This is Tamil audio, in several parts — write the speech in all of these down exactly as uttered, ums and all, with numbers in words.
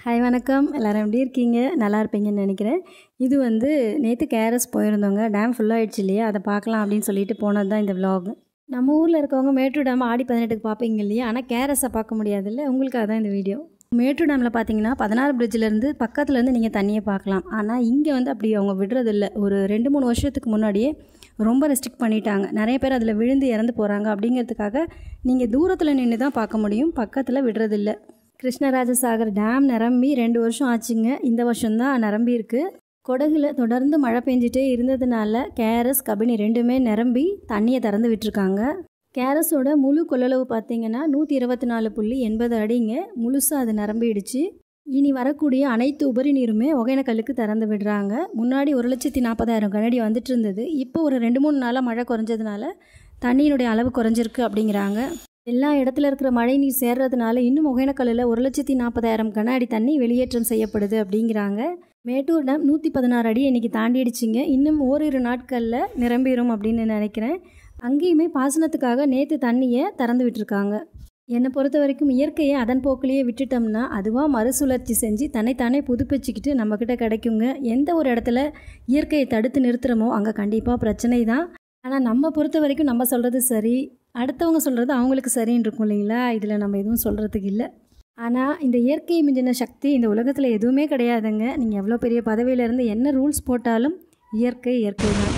ஹாய் வணக்கம், எல்லோரும் எப்படி இருக்கீங்க? நல்லா இருப்பீங்கன்னு நினைக்கிறேன். இது வந்து நேற்று கேஆர்எஸ் போயிருந்தோங்க. டேம் ஃபுல்லாகிடுச்சு இல்லையா, அதை பார்க்கலாம் அப்படின்னு சொல்லிட்டு போனது தான் இந்த விலாக். நம்ம ஊரில் இருக்கவங்க மேட்டூர் டேம் ஆடி பதினெட்டுக்கு பார்ப்பீங்க இல்லையா, ஆனால் கேஆர்எஸை பார்க்க முடியாதுல்ல, உங்களுக்காக தான் இந்த வீடியோ. மேட்டூர் டேமில் பார்த்தீங்கன்னா பதினாறு பிரிட்ஜிலேருந்து பக்கத்துலேருந்து நீங்கள் தண்ணியை பார்க்கலாம். ஆனால் இங்கே வந்து அப்படி அவங்க விடுறதில்ல. ஒரு ரெண்டு மூணு வருஷத்துக்கு முன்னாடியே ரொம்ப ரெஸ்ட்ரிக்ட் பண்ணிட்டாங்க. நிறைய பேர் அதில் விழுந்து இறந்து போகிறாங்க. அப்படிங்கிறதுக்காக நீங்கள் தூரத்தில் நின்று தான் பார்க்க முடியும், பக்கத்தில் விடுறதில்ல. கிருஷ்ணராஜசாகர் டேம் நிரம்பி ரெண்டு வருஷம் ஆச்சுங்க. இந்த வருஷம்தான் நிரம்பி இருக்குது. கொடகுல தொடர்ந்து மழை பெஞ்சிட்டே இருந்ததுனால கேஆர்எஸ் கபினி ரெண்டுமே நிரம்பி தண்ணியை திறந்து விட்டுருக்காங்க. கேஆர்எஸோட முழு கொள்ளளவு பார்த்திங்கன்னா நூற்றி இருபத்தி நாலு புள்ளி எண்பது அடிங்க. முழுசாக அது நிரம்பிடுச்சு. இனி வரக்கூடிய அனைத்து உபரி நீருமே ஒகேனக்கல்லுக்கு திறந்து விடுறாங்க. முன்னாடி ஒரு லட்சத்தி நாற்பதாயிரம் கனடி வந்துட்டு இருந்தது. இப்போ ஒரு ரெண்டு மூணு நாளாக மழை குறைஞ்சதுனால தண்ணியினுடைய அளவு குறைஞ்சிருக்கு அப்படிங்கிறாங்க. எல்லா இடத்துல இருக்கிற மழை நீர் சேர்றதுனால இன்னும் ஒகேனக்கல்லில் ஒரு லட்சத்தி நாற்பதாயிரம் கன அடி தண்ணி வெளியேற்றம் செய்யப்படுது அப்படிங்கிறாங்க. மேட்டூர் டேம் நூற்றி பதினாறு அடி இன்றைக்கி தாண்டிடுச்சிங்க. இன்னும் ஓரிரு நாட்களில் நிரம்பிடும் அப்படின்னு நினைக்கிறேன். அங்கேயுமே பாசனத்துக்காக நேற்று தண்ணியை திறந்து விட்டுருக்காங்க. என்னை பொறுத்த வரைக்கும் இயற்கையை அதன் போக்கிலேயே விட்டுட்டோம்னா அதுவாக மறுசுழற்சி செஞ்சு தன்னைத்தானே புதுப்பிச்சுக்கிட்டு நம்மக்கிட்ட கிடைக்குங்க. எந்த ஒரு இடத்துல இயற்கையை தடுத்து நிறுத்துகிறோமோ அங்கே கண்டிப்பாக பிரச்சனை தான். ஆனால் நம்ம பொறுத்த வரைக்கும் நம்ம சொல்கிறது சரி, அடுத்தவங்க சொல்கிறது அவங்களுக்கு சரின்னு இருக்கும் இல்லைங்களா. இதில் நம்ம எதுவும் சொல்கிறதுக்கு இல்லை. ஆனால் இந்த இயற்கையை மிஞ்சின சக்தி இந்த உலகத்தில் எதுவுமே கிடையாதுங்க. நீங்கள் எவ்வளோ பெரிய பதவியிலேருந்து என்ன ரூல்ஸ் போட்டாலும் இயற்கை இயற்கை தான்.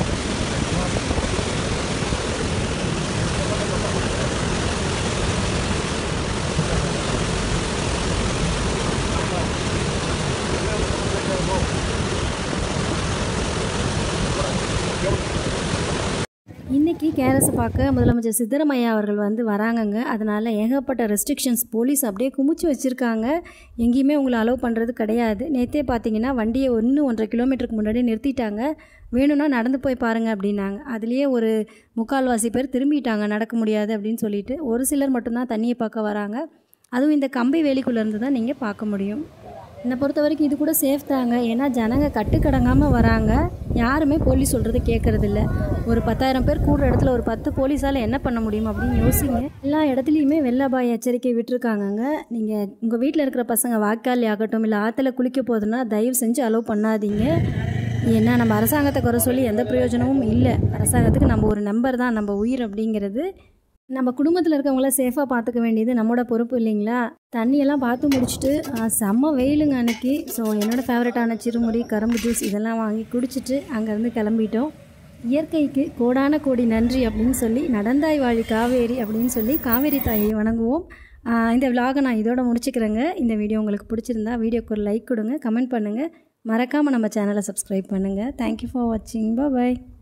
இன்றைக்கி கேஆர்எஸை பார்க்க முதலமைச்சர் சித்தராமையா அவர்கள் வந்து வராங்கங்க. அதனால் ஏகப்பட்ட ரெஸ்ட்ரிக்ஷன்ஸ் போலீஸ் அப்படியே குமிச்சு வச்சுருக்காங்க. எங்கேயுமே உங்களை அலோவ் பண்ணுறது கிடையாது. நேற்றே பார்த்தீங்கன்னா வண்டியை ஒன்று ஒன்றரை கிலோமீட்டருக்கு முன்னாடி நிறுத்திட்டாங்க. வேணும்னா நடந்து போய் பாருங்கள் அப்படின்னாங்க. அதுலேயே ஒரு முக்கால்வாசி பேர் திரும்பிட்டாங்க, நடக்க முடியாது அப்படின்னு சொல்லிட்டு. ஒரு சிலர் மட்டும்தான் தண்ணியை பார்க்க வராங்க. அதுவும் இந்த கம்பி வேலிக்குள்ளேருந்து தான் நீங்கள் பார்க்க முடியும். என்னை பொறுத்த வரைக்கும் இது கூட சேஃப் தாங்க. ஏன்னா ஜனங்க கட்டுக்கடங்காமல் வராங்க. யாருமே போலீஸ் சொல்கிறது கேட்குறதில்ல. ஒரு பத்தாயிரம் பேர் கூடுற இடத்துல ஒரு பத்து போலீஸால் என்ன பண்ண முடியும் அப்படின்னு யோசிங்க. எல்லா இடத்துலையுமே வெள்ள அபாய எச்சரிக்கை விட்டுருக்காங்கங்க. நீங்கள் உங்கள் வீட்டில் இருக்கிற பசங்க வாய்க்கால் ஆகட்டும் இல்லை ஆற்றுல குளிக்க போதுன்னா தயவு செஞ்சு அலோவ் பண்ணாதீங்க. ஏன்னா நம்ம அரசாங்கத்தை குறை சொல்லி எந்த பிரயோஜனமும் இல்லை. அரசாங்கத்துக்கு நம்ம ஒரு நம்பர் தான், நம்ம உயிர் அப்படிங்கிறது. நம்ம குடும்பத்தில் இருக்கவங்கள சேஃபாக பார்த்துக்க வேண்டியது நம்மளோட பொறுப்பு இல்லைங்களா. தண்ணியெல்லாம் பார்த்து முடிச்சுட்டு செம்ம வெயிலுங்க அன்னைக்கு. ஸோ என்னோடய ஃபேவரட்டான சிறுமுடி, கரும்பு ஜூஸ் இதெல்லாம் வாங்கி குடிச்சிட்டு அங்கேருந்து கிளம்பிட்டோம். இயற்கைக்கு கோடான கோடி நன்றி அப்படின்னு சொல்லி நடந்தாய் வாழி காவேரி அப்படின்னு சொல்லி காவேரி தாயை வணங்குவோம். இந்த விலாகை நான் இதோட முடிச்சுக்கிறேங்க. இந்த வீடியோ உங்களுக்கு பிடிச்சிருந்தா வீடியோக்கு ஒரு லைக் கொடுங்க, கமெண்ட் பண்ணுங்கள், மறக்காமல் நம்ம சேனலை சப்ஸ்கிரைப் பண்ணுங்கள். தேங்க்யூ ஃபார் வாட்சிங். பாய்.